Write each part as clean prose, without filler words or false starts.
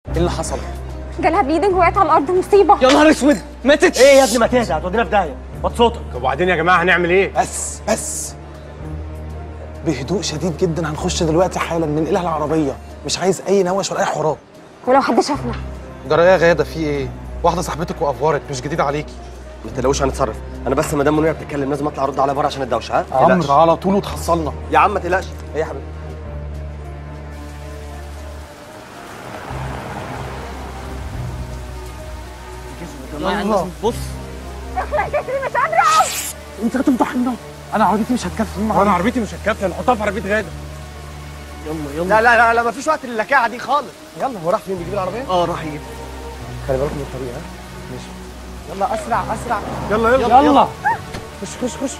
ايه اللي حصل؟ جالها بليدنج وقعت على الارض، مصيبه. يا نهار اسود، ماتت؟ ايه يا ابني ما تهدى، هتودينا في داهيه. وطي صوتك. طب وبعدين يا جماعه هنعمل ايه؟ بس بهدوء شديد جدا هنخش دلوقتي حالا ننقلها العربيه، مش عايز اي نوش ولا اي حوارات. ولو حد شافنا؟ جرى يا غاده في ايه؟ واحده صاحبتك وافورت، مش جديد عليكي. ما تقلقوش هنتصرف. انا بس مدام منيره بتتكلم لازم اطلع ارد عليها بره عشان الدوشه. ها عمرو على طول وتحصلنا. يا عم ما تقلقش. ايه يا حبيبي؟ يلا بص اخلع كتري، مش قادره. انت هتفضحنا. انا عربيتي مش هتكفي. انا عربيتي مش هتكفي، نحطها في عربيه غاده. يلا لا لا لا لا مفيش وقت للكاعه دي خالص. يلا. هو راح فين بيجيب العربيه؟ راح يجيب. خلي بالك من الطريق. ها ماشي. يلا اسرع اسرع. يلا خش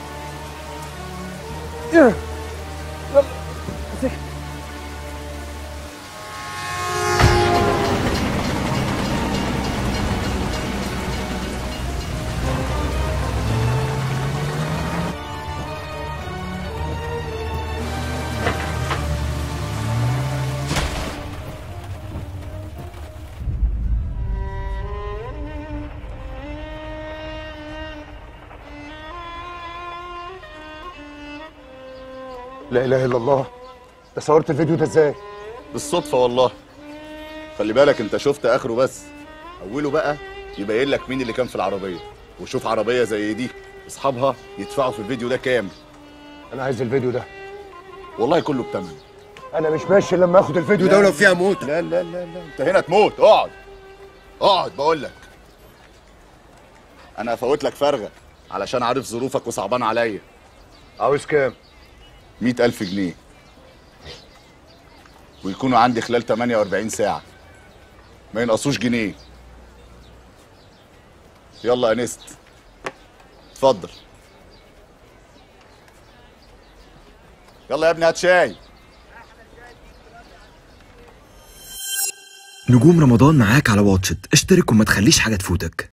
لا اله الا الله. ده صورت الفيديو ده ازاي؟ بالصدفة والله. خلي بالك انت شفت اخره بس، اوله بقى يبين لك مين اللي كان في العربية. وشوف عربية زي دي اصحابها يدفعوا في الفيديو ده كام. انا عايز الفيديو ده. والله كله بتمن. انا مش ماشي لما اخد الفيديو ده ولو فيها موت. لا لا لا لا انت هنا تموت. اقعد اقعد بقول لك. انا هفوت لك فرغة علشان عارف ظروفك وصعبان عليا. عاوز كام؟ 100,000 جنيه ويكونوا عندي خلال 48 ساعة، ما ينقصوش جنيه. يلا يا نست اتفضل. يلا يا ابني هات شاي. نجوم رمضان معاك على واتشت، اشترك وما تخليش حاجة تفوتك.